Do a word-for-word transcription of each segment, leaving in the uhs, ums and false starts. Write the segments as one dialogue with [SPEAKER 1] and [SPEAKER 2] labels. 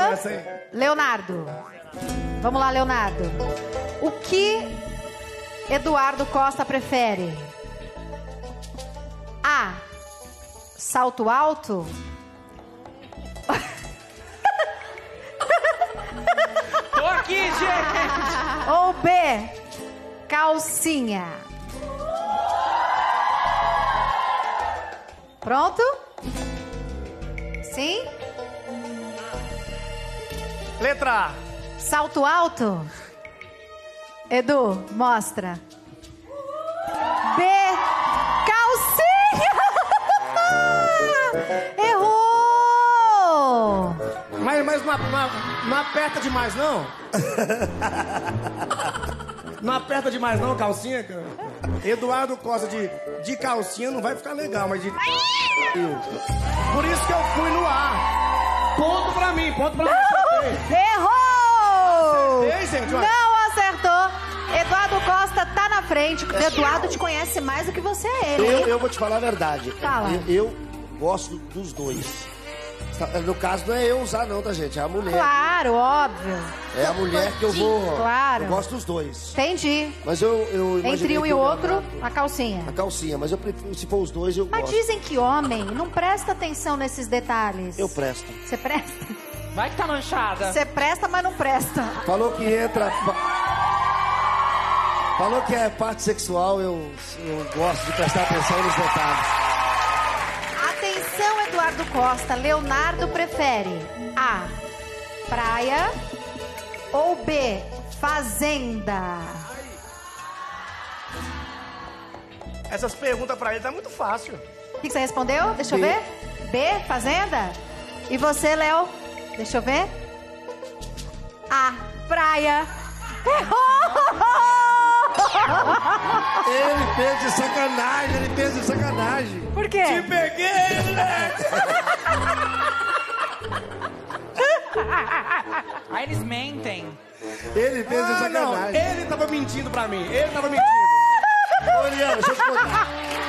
[SPEAKER 1] essa aí.
[SPEAKER 2] Leonardo. Vamos lá, Leonardo. O que Eduardo Costa prefere? A. Salto alto.
[SPEAKER 3] Tô aqui, gente!
[SPEAKER 2] Ou B. Calcinha. Pronto? Sim?
[SPEAKER 1] Letra A.
[SPEAKER 2] Salto alto? Edu, mostra. B. Calcinha! Errou!
[SPEAKER 1] Mas, mas não, não, não aperta demais, não? Não aperta demais, não, calcinha, cara? Eduardo Costa de, de calcinha não vai ficar legal, mas de... Por isso que eu fui no A. Ponto pra mim, ponto pra mim.
[SPEAKER 2] Errou!
[SPEAKER 1] Acertei, gente, olha.
[SPEAKER 2] Não acertou. Eduardo Costa tá na frente. Eduardo te conhece mais do que você é ele.
[SPEAKER 4] Eu,
[SPEAKER 2] hein?
[SPEAKER 4] eu vou te falar a verdade.
[SPEAKER 2] Fala.
[SPEAKER 4] Eu, eu gosto dos dois. No caso, não é eu usar, não, tá, gente? É a mulher.
[SPEAKER 2] Claro, óbvio.
[SPEAKER 4] É a mulher que eu vou.
[SPEAKER 2] Claro.
[SPEAKER 4] Eu gosto dos dois.
[SPEAKER 2] Entendi.
[SPEAKER 4] Mas eu. eu
[SPEAKER 2] Entre
[SPEAKER 4] imaginei
[SPEAKER 2] um
[SPEAKER 4] que
[SPEAKER 2] e o
[SPEAKER 4] eu-
[SPEAKER 2] outro, a calcinha.
[SPEAKER 4] A calcinha, mas eu prefiro, se for os dois, eu
[SPEAKER 2] Mas
[SPEAKER 4] gosto.
[SPEAKER 2] dizem que homem não presta atenção nesses detalhes.
[SPEAKER 4] Eu presto.
[SPEAKER 2] Você presta?
[SPEAKER 3] Vai que tá manchada.
[SPEAKER 2] Você presta, mas não presta.
[SPEAKER 4] Falou que entra. Falou que é parte sexual, eu, eu gosto de prestar atenção nos detalhes.
[SPEAKER 2] Atenção, Eduardo Costa. Leonardo prefere A. Praia ou B. Fazenda?
[SPEAKER 1] Essas perguntas pra ele tá muito fácil.
[SPEAKER 2] O que que você respondeu? Deixa eu
[SPEAKER 4] B.
[SPEAKER 2] ver. B. Fazenda? E você, Léo? Deixa eu ver. A. Praia. Errou!
[SPEAKER 4] Ele fez de sacanagem, ele fez de sacanagem.
[SPEAKER 2] Por quê?
[SPEAKER 1] Te peguei, né?
[SPEAKER 3] Aí eles mentem.
[SPEAKER 4] Ele fez de
[SPEAKER 1] Ah, não,
[SPEAKER 4] sacanagem.
[SPEAKER 1] ele tava mentindo pra mim. Ele tava mentindo.
[SPEAKER 4] Ô, Eliana, deixa eu te contar.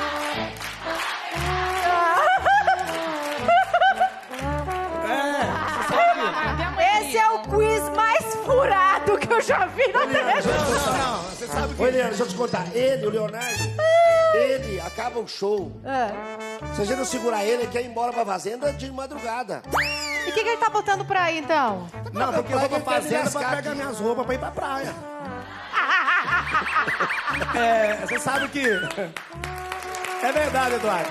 [SPEAKER 2] Esse é o quiz mais furado que eu já vi na televisão.
[SPEAKER 1] Não, não, você sabe o que...
[SPEAKER 4] Ô, Eliana, deixa eu te contar. Ele, o Leonardo, ele acaba o show. Se a gente não segurar ele, ele quer ir embora pra fazenda de madrugada.
[SPEAKER 2] E o que, que ele tá botando pra aí, então?
[SPEAKER 1] Não, porque eu
[SPEAKER 4] Vai
[SPEAKER 1] vou pra
[SPEAKER 4] que
[SPEAKER 1] fazenda
[SPEAKER 4] ele
[SPEAKER 1] pra
[SPEAKER 4] resgate.
[SPEAKER 1] pegar minhas roupas pra ir pra praia. É, você sabe que... É verdade, Eduardo.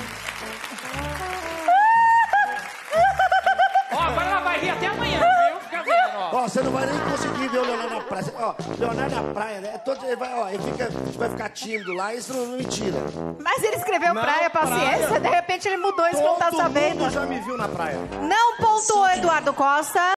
[SPEAKER 3] Ó, agora ela vai rir até amanhã, viu? Fica vendo, ó.
[SPEAKER 4] Ó, você não vai nem conseguir ver o Leonardo na praia. Ó, Leonardo na praia, né? Todo, ele vai, ó, ele fica, vai ficar tímido lá, isso não, não me tira.
[SPEAKER 2] Mas ele escreveu
[SPEAKER 1] Não,
[SPEAKER 2] praia, paciência,
[SPEAKER 1] praia.
[SPEAKER 2] de repente ele mudou isso que não tá
[SPEAKER 1] Todo
[SPEAKER 2] sabendo.
[SPEAKER 1] mundo já me viu na praia.
[SPEAKER 2] Não pontuou Eduardo Costa.